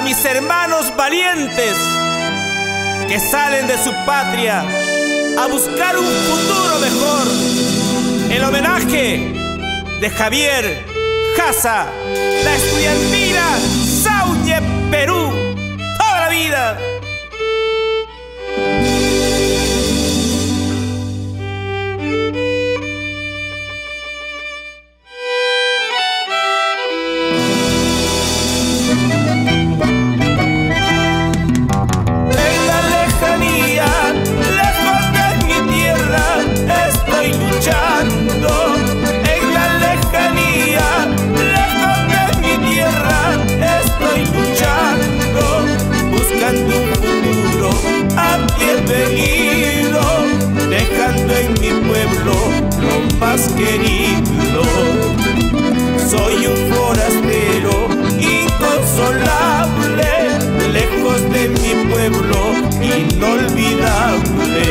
mis hermanos valientes que salen de su patria a buscar un futuro mejor. El homenaje de Javier Jaza, la estudiantina Sauñe, Perú, toda la vida. Dejando en mi pueblo lo más querido. Soy un forastero inconsolable, lejos de mi pueblo inolvidable.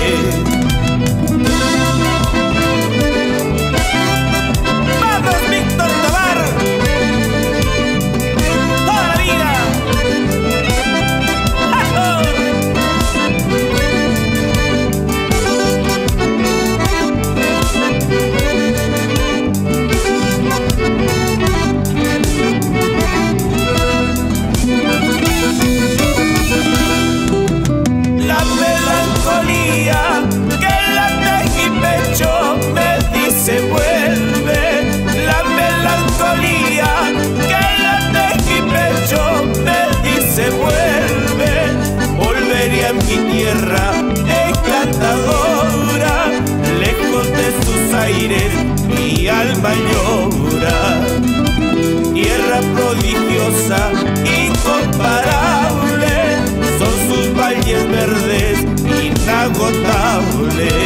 Mi tierra encantadora, lejos de sus aires mi alma llora. Tierra prodigiosa, incomparable, son sus valles verdes inagotables.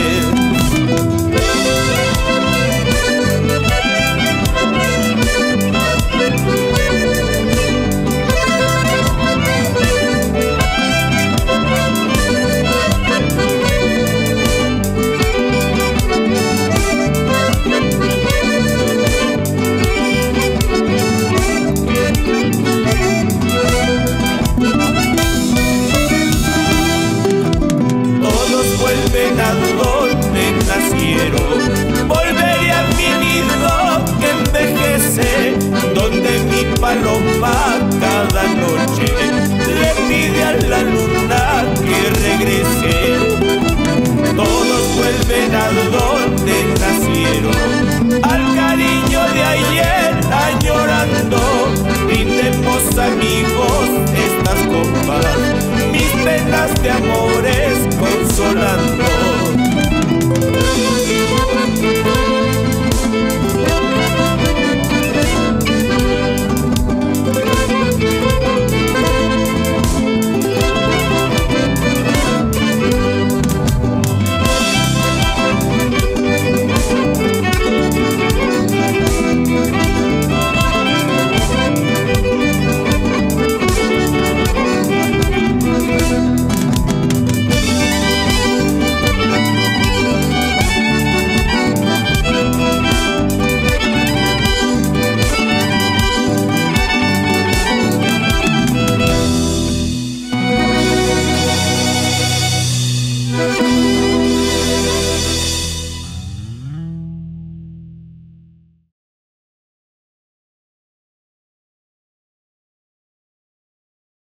Donde nacieron, volveré a mi nido que envejece, donde mi paloma cada noche le pide a la luna